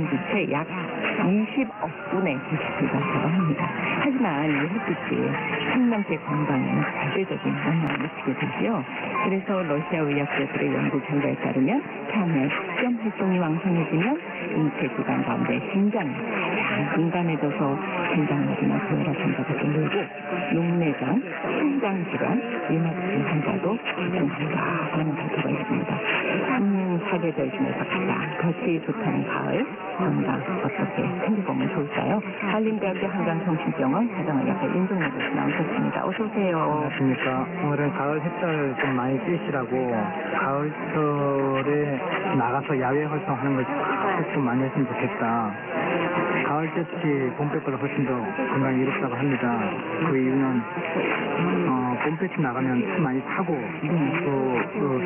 전기세 약 20억 분의 90가 들어갑니다. 하지만 이 햇빛이 생명체 건강에는 절대적인 영향을 미치게 되지요. 그래서 러시아 의학자들의 연구 결과에 따르면 밤에 뼈 활동이 왕성해지면 인체 기관 가운데 심장이 가장 민감해져서 심장마비나 고혈압 환자가 늘고 녹내장, 심장질환, 류마티즘 환자도 발생한다라는 발표가 있습니다. 사계절 중에서 가장 볕이 좋다는 가을 건강 어떻게 챙겨보면 좋을까요? 한림대학교 한강정신병원 가정의학과 임종래 교수 나오셨습니다. 어서 오세요. 안녕하십니까. 오늘은 가을 햇살 좀 많이 쬐시라고 가을철에 나가서 야외 활동하는 걸 좀 많이 했으면 좋겠다. 가을 볕이 봄볕보다 훨씬 더 건강에 이롭다고 합니다. 그 이유는 봄볕이 나가면 참 많이 타고 또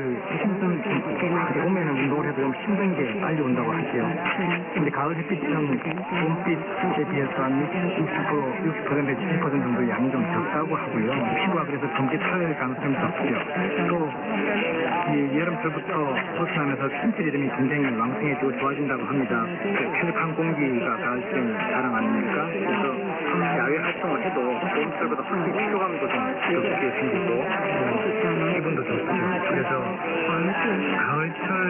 봄에는 운동을 해도 좀 힘든 게 빨리 온다고 하죠. 근데 가을 햇빛은 봄빛에 비해서 한 60%, 70% 정도 양이 좀 적다고 하고요. 피부가 그래서 검게 탈 가능성이 적고요. 또 여름철부터 벗어나면서 신체 리듬이 굉장히 왕성해지고 좋아진다고 합니다. 쾌적한 공기가 가을쯤 자랑 아닙니까? 그래서 야외 활동을 해도 봄철보다 확실히 피로감도 좀 적게 생기고 기분도 좋죠. 그래서 가을철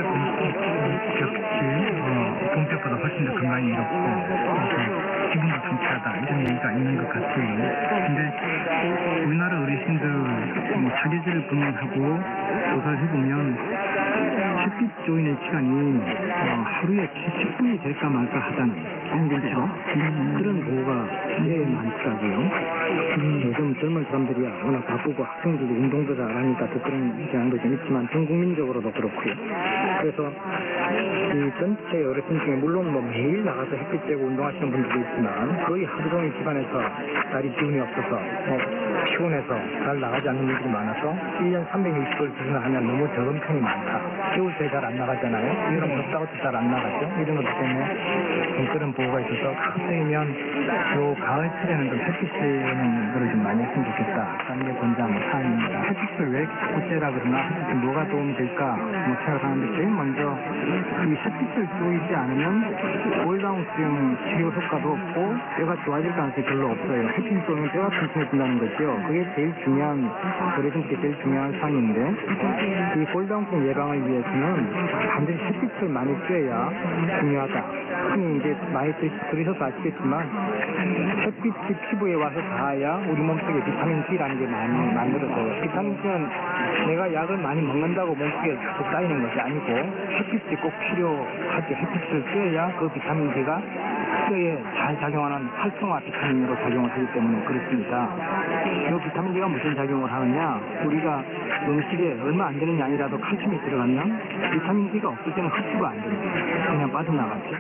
볕이 봄볕보다 훨씬 더 건강에 이롭고 기분도 통쾌하다 이런 얘기가 있는 것 같아요. 근데 우리나라 어르신들 사계절을 분석하고 조사를 해보면 햇빛 조이는 시간이 하루에 10분이 될까 말까 하잖아요. 그렇죠? 그런 보고가 꽤 많더라고요. 요즘 젊은 사람들이 워낙 바쁘고 학생들도 운동도 잘하니까 또 그런 경향도 좀 있지만 전 국민적으로도 그렇고요. 그래서 이 전체 어르신 중에 물론 매일 나가서 햇빛 쬐고 운동하시는 분들도 있지만 거의 하루 종일 집안에서 날이 기운이 없어서 피곤해서 잘 나가지 않는 분들이 많아서 1년 360을 기준하면 너무 적은 편이 많다. 겨울철에 잘 안 나가잖아요. 여름 덥다고 해도 잘 안 나가죠. 이런 것 때문에 그런 보고가 있어서 가급적이면 요 가을철에는 좀 햇빛 쬐는 거를 좀 많이 했으면 좋겠다. 그런 게 권장 사항입니다. 햇빛을 왜 이렇게 자꾸 쬐라 그러나 햇빛이 뭐가 도움이 될까 생각하는데 제일 먼저 이 햇빛을 쬐지 않으면 골다공증 치료 효과도 없고 뼈가 좋아질 가능성이 별로 없어요. 햇빛을 쬐면 뼈가 튼튼해진다는 거죠. 그게 제일 중요한 어르신들께 제일 중요한 사항인데 이 골다공증 예방을 위해서는 반드시 햇빛을 많이 쬐야 중요하다. 흔히 이제 많이 들으셔서 아시겠지만 햇빛이 피부에 와서 닿아야 우리 몸속에 비타민 D라는 게 많이 만들어져요. 비타민 D는 내가 약을 많이 먹는다고 몸속에 계속 쌓이는 것이 아니고 햇빛이 꼭 필요하죠. 햇빛을 쬐야 그 비타민 D가 뼈에 잘 작용하는 활성화 비타민으로 작용을 하기 때문에 그렇습니다. 이 비타민 D가 무슨 작용을 하느냐? 우리가 음식에 얼마 안 되는 양이라도 칼슘이 들어가면 비타민 D가 없을 때는 흡수가 안 됩니다. 그냥 빠져나가죠.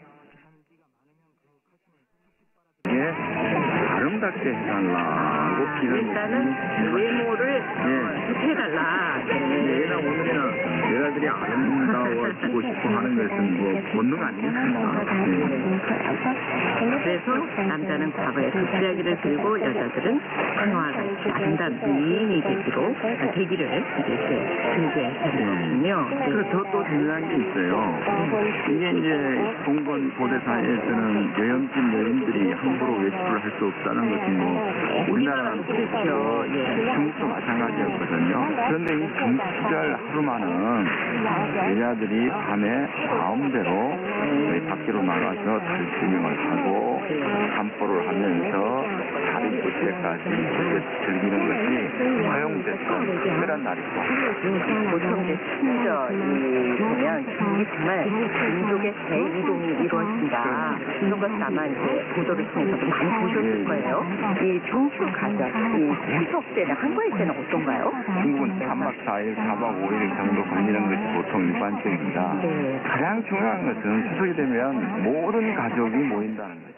예, 아름답게 해달라고 일단은 외모를 해달라. 예나 오늘이나 여자들이 아름다워지고 싶어 하는 것은 본능 아니겠습니까? 그래서 남자는 과거에 뒷이야기를 들고 여자들은 그와 같이 아름다운 미인이 되기를 이제 들게 되는 거군요. 그래서 또 중요한 게 있어요. 이게 이제 봉건 고대 사회에서는 여염집 여인들이 함부로 외출을 할 수 없다는 것이 우리나라는 그렇죠. 중국도 마찬가지였거든요. 그런데 이 금시절 하루만은 여자들이 밤에 마음대로 밖으로 나가서 달주명을 하고 산보를 하면서 달이 뜰 때까지 즐기는 것이 허용됐던 특별한 날이고 보통 이제 친절이 보면 이게 정말 민족의 대이동이 이루어진다. 이런 것을 아마 이제 보도를 통해서도 많이 보셨을 거예요. 이 평소 가정, 이 추석 때나 한가위 때는 어떤가요? 중국은 3박 4일, 4박 5일 정도 걸리는 것이 보통 일반적입니다. 가장 중요한 것은 추석이 되면 모든 가족이 모인다는 거예요.